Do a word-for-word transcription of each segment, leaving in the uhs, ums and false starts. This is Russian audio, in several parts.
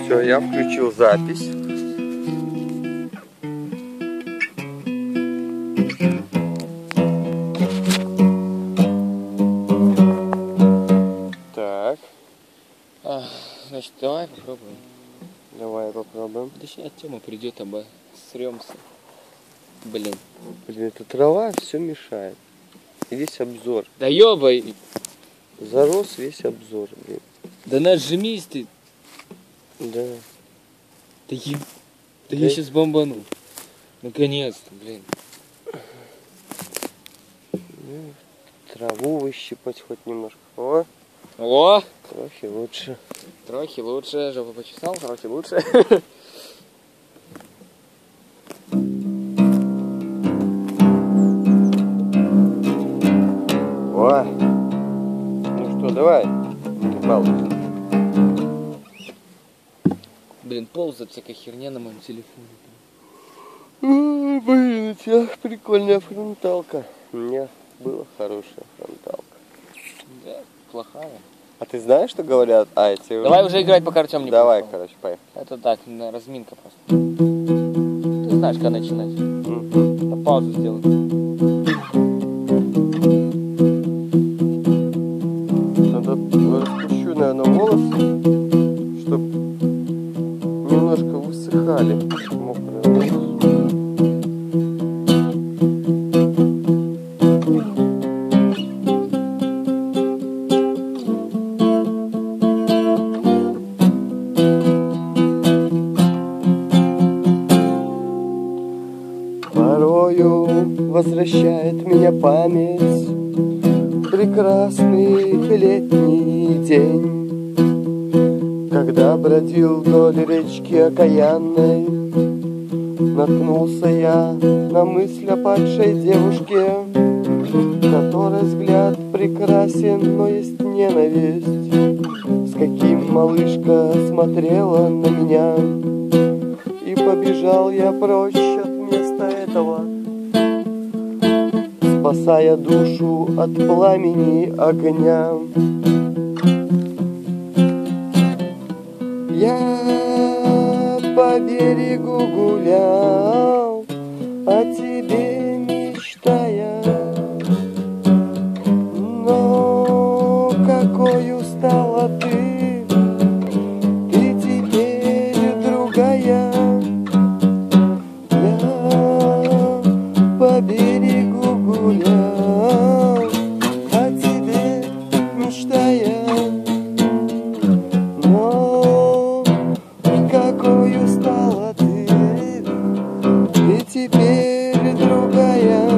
Все, я включил запись. Так. А, значит, давай попробуем. Давай попробуем. Да сейчас Тёма придет, обосремся. Блин. Блин, эта трава все мешает. И весь обзор. Да ёбай! Зарос весь обзор, блин. Да нажмись ты. Да. Да, еб... да я сейчас бомбану. Наконец-то, блин. Ну, траву выщипать хоть немножко. О! О! Трохи лучше. Трохи лучше. Жопу почесал, трохи лучше. О! Ну что, давай. Балуйся. Блин, ползает всякая херня на моем телефоне. О, блин, у тебя прикольная фронталка. У меня была хорошая фронталка. Да, плохая. А ты знаешь, что говорят? А, эти... Давай уже играть, пока Артем не Давай, пришел. короче, поехали. Это так, на разминка просто. Ты знаешь, когда начинать. Mm-hmm. На паузу сделай. Надо распущу, наверное, волосы, чтобы немножко высыхали. Мокрые волосы. Порою возвращает меня память прекрасный летний день, когда бродил вдоль речки окаянной, наткнулся я на мысль о падшей девушке, которой взгляд прекрасен, но есть ненависть. С каким малышка смотрела на меня, и побежал я прочь от места этого, спасая душу от пламени огня. Я по берегу гулял, о тебе мечтая, но какой устала ты, ты теперь другая. Я по берегу гулял, о тебе мечтая, но какой устала ты, ты теперь другая.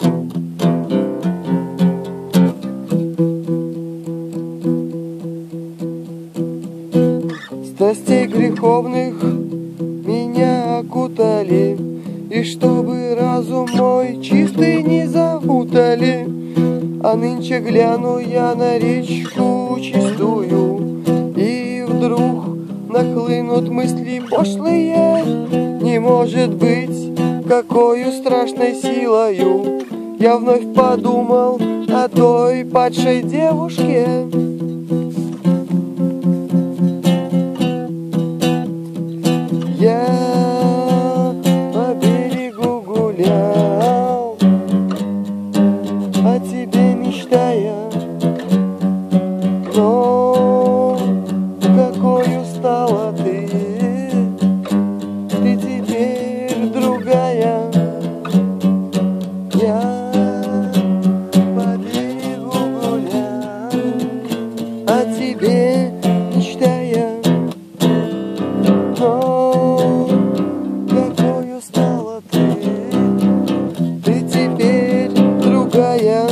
Страстей греховных меня окутали, и чтобы разум мой чистый не запутали, а нынче гляну я на речку чистую, и вдруг нахлынут мысли пошлые. Не может быть, какою страшной силою я вновь подумал о той падшей девушке. Я по берегу гулял, о тебе мечтая, но какой устала ты, ты теперь другая. Я по берегу гулял, о тебе мечтая, но какой устала ты, ты теперь другая.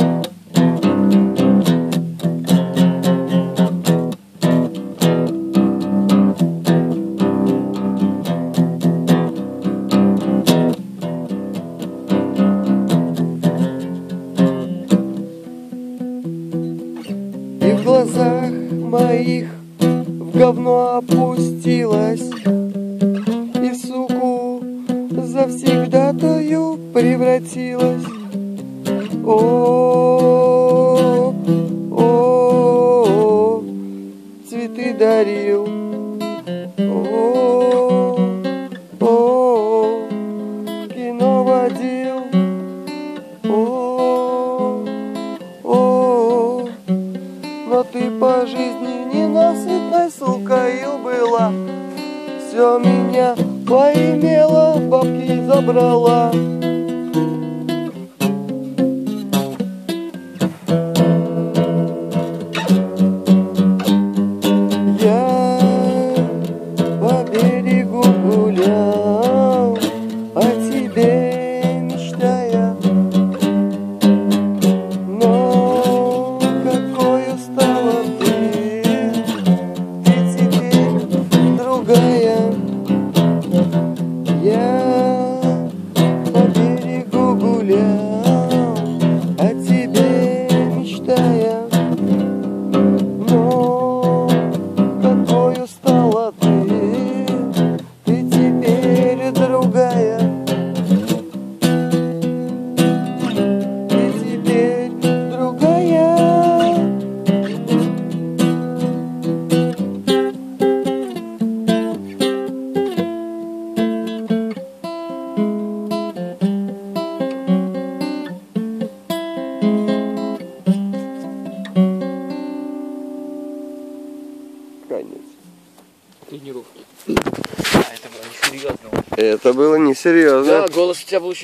И в глазах моих в говно опустилась, и в суку завсегдатаю превратилась. О, о, цветы дарил, О, о, кино водил. О, о, но ты по жизни ненасытной сукою была. Все меня поимела, бабки забрала. Я по берегу гулял, о тебе мечтая, но какой стала ты, ты теперь другая. Я по берегу гулял, о тебе мечтая, но какой стала ты, ты теперь другая. Ты теперь другая. Конец. Тренировки. А это было несерьезно. Это было несерьезно. Да, голос у тебя был